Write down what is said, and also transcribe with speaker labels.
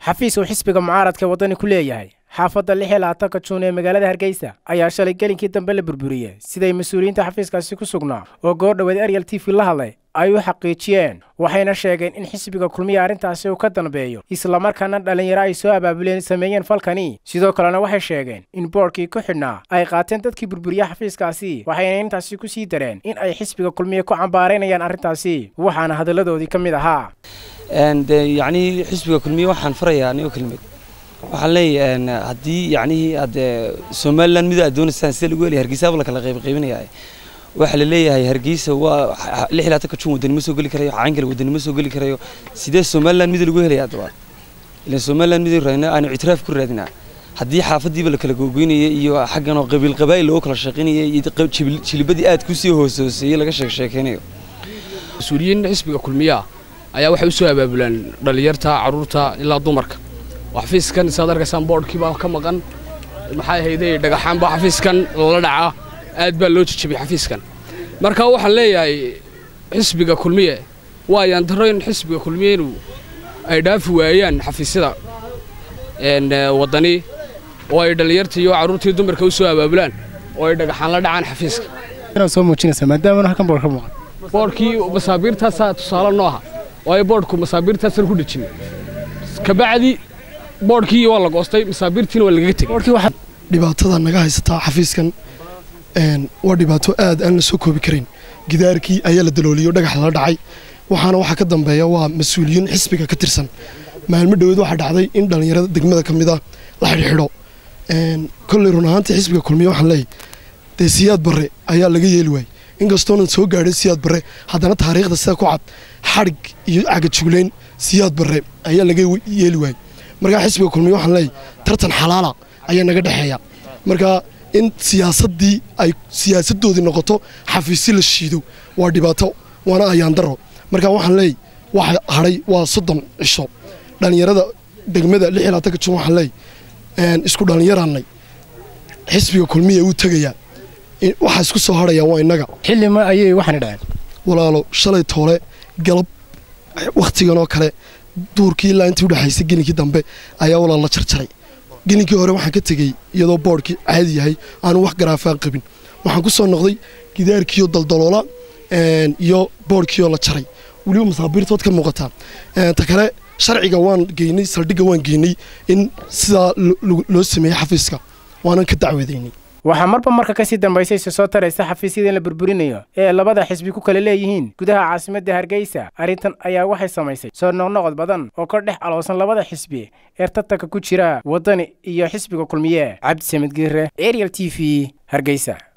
Speaker 1: xafiis uu xisbiga mucaaradka wadani ku leeyahay xaafadda 16 Juun ee magaalada Hargeysa ayaa shalay gelinkii dambe la burburiyay siday mas'uuliyiinta xafiiskaasi ku sugnaa oo goor dhaweed Ariel TV la hadlay ay u xaqiijiyeen waxayna sheegeen in xisbiga kulmiye arintaasi uu ka danbeeyo isla markaana dhalinyaro ay soo abaabuleen sameeyeen falkani sidoo kalena waxay sheegeen in boorkii ku xidhnaa ay qaateen dadkii burburiya xafiiskaasi waxayna intaasi ku sii dareen in ay xisbiga kulmiye ku cambaareynayaan arintaasi waxaana hadaladoodii ka mid ahaa
Speaker 2: يعني حسب كل مية وحن فريا يعني وكل مية وحلي هدي يعني هذا سومالن ميدا دون السنسيل يقول هرجيسة ولا كلا قيبين يعني وحلي هاي هرجيسة هو لحلاتك تشوف ودني مسوق لك ريو عنقل ودني مسوق لك ريو سيدا سومالن ميدا يقول هي أدوار لأن سومالن ميدا رهنا أنا اعتراف كل ردنا هدي حافظي ولا كلا جوجين يو حقنا قبيل قبائل لو كلا شاقين يتقبل شيل بدي كوسي هو سوسي لا كشك شاكينه
Speaker 3: سوريين حسب كل مية ayaa waxay u soo abaabulaan dhalinyarta caruurta ilaa dumarka xafiiskan sadarka sanboardkii baa ka maqan maxay hayday dhagaxaan baa xafiiskan la dhaca aad baa loo jijibay xafiiskan marka waxaan leeyahay xisbiga kulmiye waayaan dareen xisbiga kulmiye inuu ay dhaafi waayaan xafiisyada wadani oo ay dhalinyarta iyo caruurta dumarka u soo abaabulaan oo ay dhagaxaan la dhacaan xafiiska
Speaker 1: inuu soo muujinaysa maadaama halkan boor ka maqan
Speaker 3: boorkii masaabiirtaas tusaale nooha oo boorku masaabiirtaas ku dhijin ka bacdi boorkii waa la goostay masaabiirtiina waa laga tagay
Speaker 4: boorkii waxa dhibaatada naga haysata xafiiskan waa dhibaato aad aan la soo koobi karin gidaarkii ayaa la dalooliyo dhagax la dhacay waxa ka dambeeya waa mas'uuliyiin xisbiga ka tirsan maalmo dhaweed waxa dhacday in dhalinyarada degmada kamid ah la xidhiidho kulli run ahaantii xisbiga kulmiye waxaan leeyahay siyaad bare ayaa laga yeeli waayay inkastoo soo gaadhay siyaad bare haddana taariikhda sida ku cad xarig iyo cagajugleyn siyaad bare ayaa laga yeeli waayay marka xisbiga kulmiye waxaan leeyahay tartan xalaala ayaa naga dhaxeeya marka in siyaasadoodii noqoto xafiisyo la shiido waa dhibaato waana ayaan daro marka waxaan leeyahay waxa haray waa 30 cisho dhalinyarada degmada 16 Juun waxaan leeyahay isku dhalinyaraanay xisbiga kulmiye uu tagayaa waxa isku soo haraya waa inaga
Speaker 1: xilima ayay waxaan dhacay
Speaker 4: walaalo shalay toole galab waqtigan oo kale duurkii la intii u dhaxaysay gelinkii dambe ayaa walaal la jarjaray gelinkii hore waxaan ka tagay iyadoo boorkii caadi yahay aan wax garaafaan qabin waxaan ku soo noqday gidaarkii oo daldaloola iyo boorkii oo la jaray waliba masaabiirtood ka muuqata ta kale sharciga waan geynay saldhiga waan geynay in sida loo sameeyay xafiiska waan ka dacwadeynay
Speaker 1: waxa marka ka sii dambeysay soo taraysa xafiisyada la burburinayo ee labada xisbi ku kala leeyihiin gudaha caasimadda Hargeysa arintan ayaa waxay samaysay soo noqnoqod badan oo ka dhex aloosan labada xisbi ee tartanka ku jira wadani iyo xisbiga kulmiye Cabdi Samid Giire Ariel TV Hargeysa.